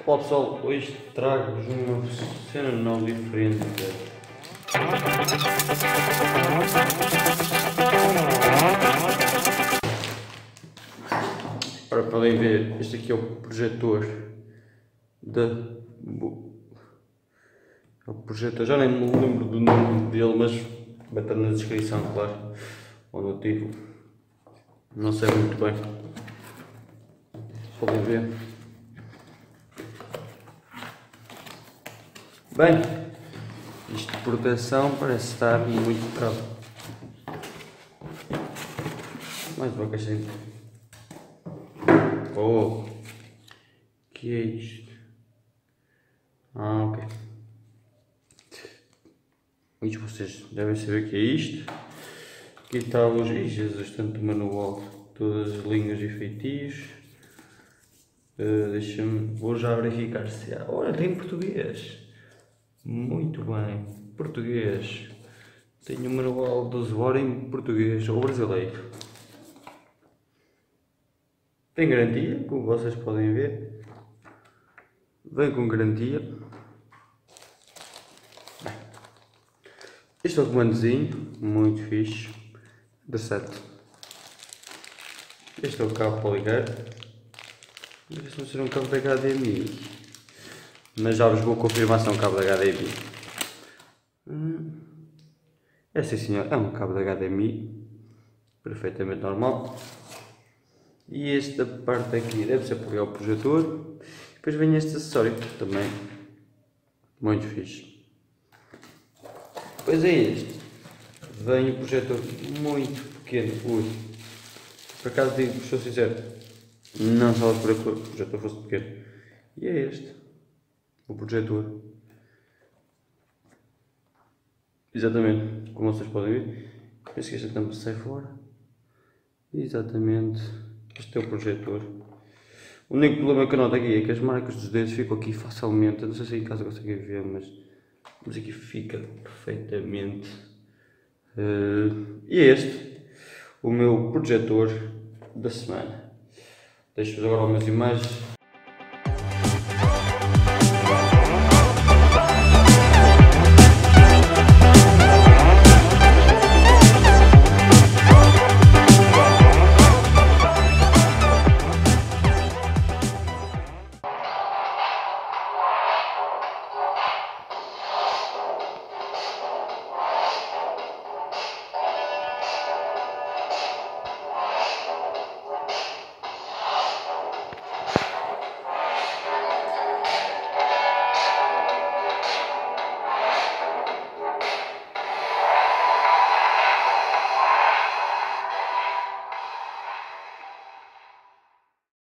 Olá pessoal, hoje trago-vos uma cena não diferente. Para podem ver, este aqui é o projetor já nem me lembro do nome dele, mas vai estar na descrição, claro, ou no título. Não sei muito bem. Podem ver. Bem, isto de proteção parece estar muito caro. Mais uma caixinha. Oh, que é isto? Ah, ok. Isto vocês devem saber que é isto. Aqui está os. Ih, Jesus, tanto manual. Todas as linhas e feitios. Deixa-me. Vou já verificar se há. Olha, tem português. Muito bem. Português. Tenho o manual do usuário em português ou brasileiro. Tem garantia, como vocês podem ver. Vem com garantia. Bem, este é o comandozinho, muito fixe. Da 7. Este é o cabo para ligar. Não sei se não será um cabo da HDMI. Mas já vos vou confirmar se é um cabo da HDMI. É sim senhor, é um cabo da HDMI. Perfeitamente normal. E esta parte aqui deve ser para ligar o projetor. Depois vem este acessório também. Muito fixe. Depois é este. Vem o projetor muito pequeno. Ui. Por acaso digo, estou sincero, não estava por que o projetor fosse pequeno. E é este. O projetor. Exatamente, como vocês podem ver. Penso que esta tampa sai fora. Exatamente. Este é o projetor. O único problema que eu noto aqui é que as marcas dos dedos ficam aqui facilmente. Eu não sei se em casa conseguem ver, mas aqui fica perfeitamente. E é este, o meu projetor da semana. Deixo-vos agora umas imagens.